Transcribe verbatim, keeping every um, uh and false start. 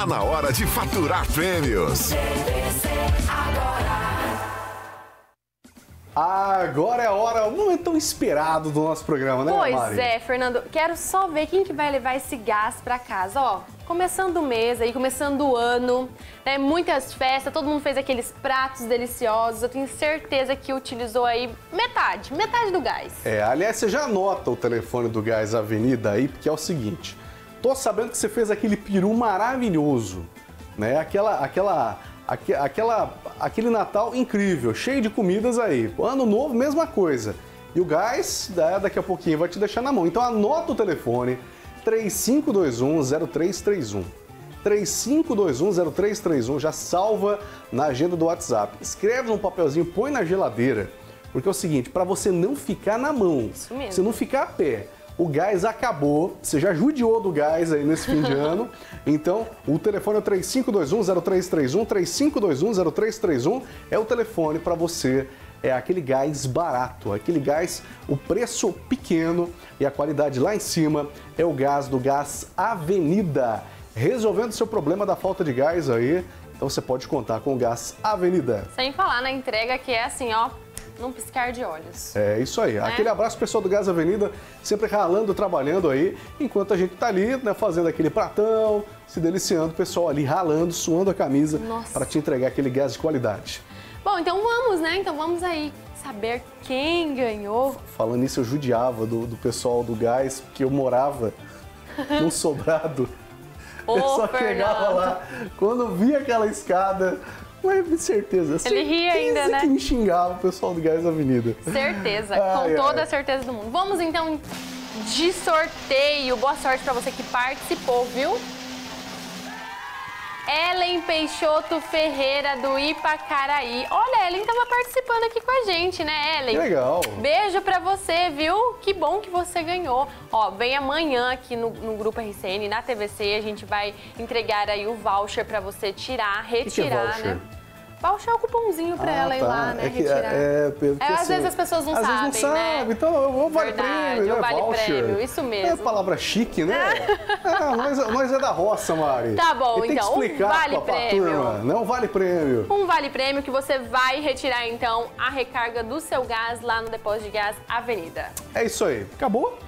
Tá na hora de faturar prêmios. Agora é a hora, um momento tão esperado do nosso programa, né, Pois Mari? é, Fernando. Quero só ver quem que vai levar esse gás pra casa, ó. Começando o mês aí, começando o ano, né? Muitas festas, todo mundo fez aqueles pratos deliciosos. Eu tenho certeza que utilizou aí metade, metade do gás. É, aliás, você já anota o telefone do Gás Avenida aí, porque é o seguinte. Tô sabendo que você fez aquele peru maravilhoso, né? Aquela, aquela, aque- aquela, aquele Natal incrível, cheio de comidas aí. Ano novo, mesma coisa. E o Gás, né, daqui a pouquinho, vai te deixar na mão. Então anota o telefone, três cinco dois um, zero três três um. três cinco dois um, zero três três um, já salva na agenda do WhatsApp. Escreve num papelzinho, põe na geladeira, porque é o seguinte, para você não ficar na mão, Isso mesmo. você não ficar a pé. O gás acabou, você já judiou do gás aí nesse fim de ano, então o telefone é três cinco dois um, zero três três um, três cinco dois um, zero três três um, é o telefone para você, é aquele gás barato, aquele gás, o preço pequeno e a qualidade lá em cima, é o gás do Gás Avenida, resolvendo seu problema da falta de gás aí, então você pode contar com o Gás Avenida. Sem falar na entrega que é assim, ó, num piscar de olhos. É isso aí. Aquele abraço pessoal do Gás Avenida, sempre ralando, trabalhando aí, enquanto a gente tá ali, né, fazendo aquele pratão, se deliciando, o pessoal ali ralando, suando a camisa Nossa. para te entregar aquele gás de qualidade. Bom, então vamos, né? Então vamos aí saber quem ganhou. Falando nisso, eu judiava do, do pessoal do gás, porque eu morava num sobrado. Ô, eu só Fernando. chegava lá, quando eu via aquela escada, mas de certeza, Ele ria ainda, certeza né? que me xingava o pessoal do Gás Avenida. Certeza, Ai, com toda ai. a certeza do mundo. Vamos então de sorteio. Boa sorte pra você que participou, viu? Ellen Peixoto Ferreira, do Ipacaraí. Olha, a Ellen tava participando aqui com a gente, né, Ellen? Que legal. Beijo pra você, viu? Que bom que você ganhou. Ó, vem amanhã aqui no, no Grupo R C N, na T V C, a gente vai entregar aí o voucher pra você tirar, que é retirar, voucher? né? Voucher é o cupomzinho pra Ah, ela ir tá. lá, né, É que, retirar. é, é, porque, É, às assim, vezes as pessoas não às sabem, vezes não né? sabem, então eu vale Verdade, prêmio, o né? vale Voucher. prêmio, isso mesmo. É palavra chique, né? é, nós, nós é da roça, Mari. Tá bom, E tem então, que um explicar vale pra, pra prêmio. turma, não vale prêmio. Um vale prêmio que você vai retirar, então, a recarga do seu gás lá no depósito de gás Avenida. É isso aí. Acabou?